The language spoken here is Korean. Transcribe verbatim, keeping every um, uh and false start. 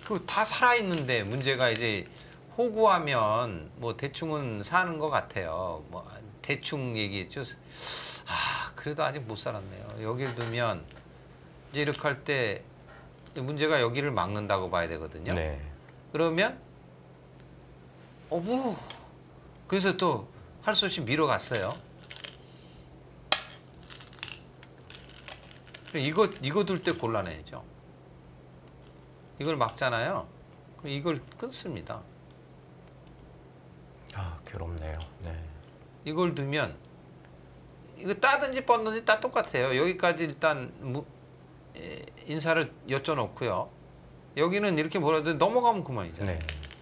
그 다 살아있는데 문제가 이제 호구하면 뭐 대충은 사는 것 같아요. 뭐 대충 얘기했죠. 아 그래도 아직 못 살았네요. 여기를 두면 이제 이렇게 할 때 문제가 여기를 막는다고 봐야 되거든요. 네. 그러면 어부 그래서 또 할 수 없이 밀어갔어요. 이거 이거 둘 때 곤란해죠. 이걸 막잖아요. 그럼 이걸 끊습니다. 아 괴롭네요. 네. 이걸 두면 이거 따든지 뻗든지 다 똑같아요. 여기까지 일단 무, 에, 인사를 여쭤놓고요. 여기는 이렇게 뭐라도 넘어가면 그만이잖아요. 네.